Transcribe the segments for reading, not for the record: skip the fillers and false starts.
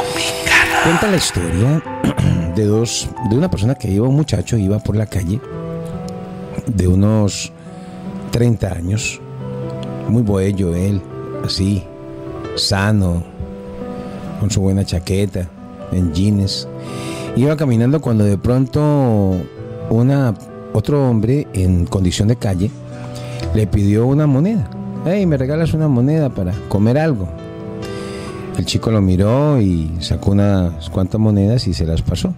Cuenta la historia de una persona que un muchacho iba por la calle de unos 30 años, muy boello él, así, sano, con su buena chaqueta, en jeans. Iba caminando cuando de pronto otro hombre en condición de calle le pidió una moneda. Hey, ¿me regalas una moneda para comer algo? El chico lo miró y sacó unas cuantas monedas y se las pasó.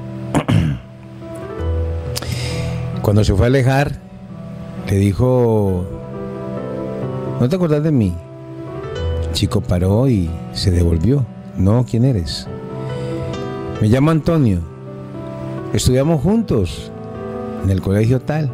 Cuando se fue a alejar, le dijo: ¿no te acordás de mí? El chico paró y se devolvió. No, ¿quién eres? Me llamo Antonio. Estudiamos juntos en el colegio tal.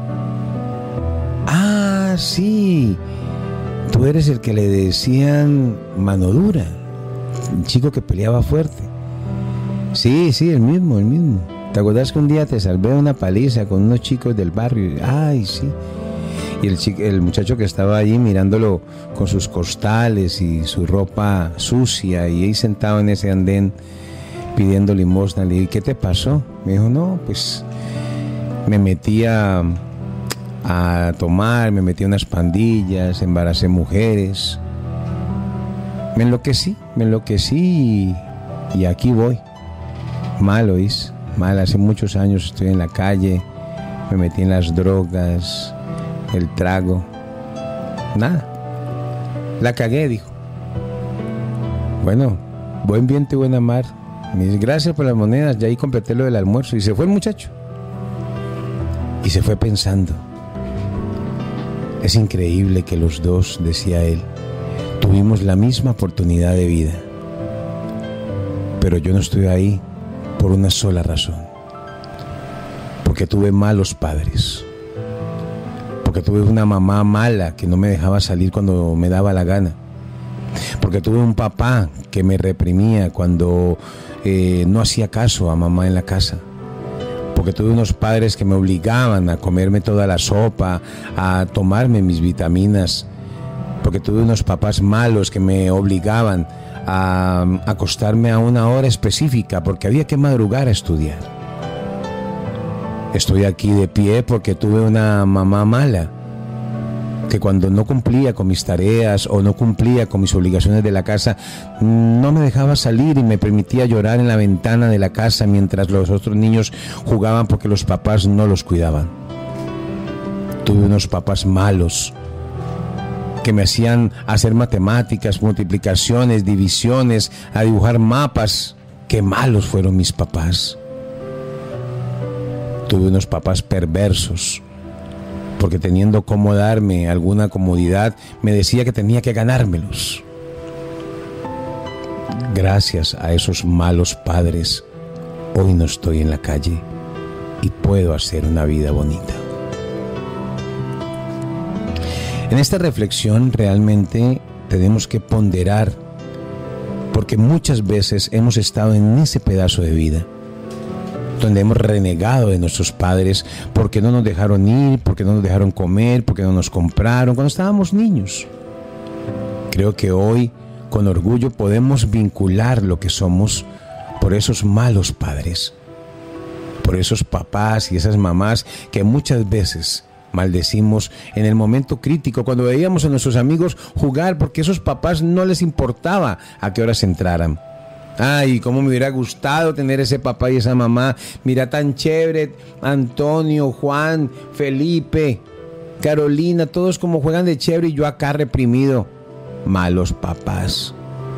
Ah, sí. Tú eres el que le decían mano dura, el chico que peleaba fuerte. Sí, el mismo. ¿Te acordás que un día te salvé una paliza con unos chicos del barrio? Ay, sí. Y el muchacho que estaba allí mirándolo con sus costales y su ropa sucia y ahí sentado en ese andén pidiendo limosna, le dije: ¿qué te pasó? Me dijo: no, pues me metí a tomar, me metí a unas pandillas, embaracé mujeres, me enloquecí y aquí voy. Mal, ¿oís? Mal, hace muchos años estoy en la calle, me metí en las drogas, el trago, nada, la cagué, dijo. Bueno, buen viento y buena mar. Me dice: gracias por las monedas, ya ahí completé lo del almuerzo. Y se fue el muchacho y se fue pensando: es increíble que los dos, decía él, tuvimos la misma oportunidad de vida, pero yo no estoy ahí por una sola razón: porque tuve malos padres, porque tuve una mamá mala que no me dejaba salir cuando me daba la gana, porque tuve un papá que me reprimía cuando no hacía caso a mamá en la casa, porque tuve unos padres que me obligaban a comerme toda la sopa, a tomarme mis vitaminas, porque tuve unos papás malos que me obligaban a acostarme a una hora específica porque había que madrugar a estudiar. Estoy aquí de pie porque tuve una mamá mala que cuando no cumplía con mis tareas o no cumplía con mis obligaciones de la casa, no me dejaba salir y me permitía llorar en la ventana de la casa mientras los otros niños jugaban porque los papás no los cuidaban. Tuve unos papás malos que me hacían hacer matemáticas, multiplicaciones, divisiones, a dibujar mapas. Qué malos fueron mis papás. Tuve unos papás perversos, porque teniendo cómo darme alguna comodidad, me decía que tenía que ganármelos. Gracias a esos malos padres, hoy no estoy en la calle y puedo hacer una vida bonita. En esta reflexión realmente tenemos que ponderar, porque muchas veces hemos estado en ese pedazo de vida donde hemos renegado de nuestros padres porque no nos dejaron ir, porque no nos dejaron comer, porque no nos compraron cuando estábamos niños. Creo que hoy con orgullo podemos vincular lo que somos por esos malos padres, por esos papás y esas mamás que muchas veces maldecimos en el momento crítico, cuando veíamos a nuestros amigos jugar porque a esos papás no les importaba a qué horas entraran. Ay, cómo me hubiera gustado tener ese papá y esa mamá. Mira, tan chévere, Antonio, Juan, Felipe, Carolina, todos como juegan de chévere y yo acá reprimido. Malos papás.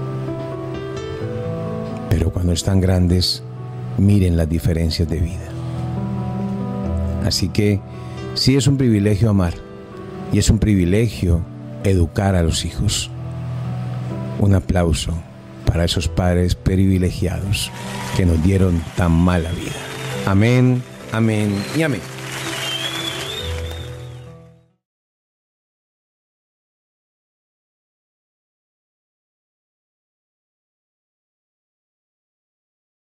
Pero cuando están grandes, miren las diferencias de vida. Así que sí, es un privilegio amar y es un privilegio educar a los hijos. Un aplauso para esos padres privilegiados que nos dieron tan mala vida. Amén, amén y amén.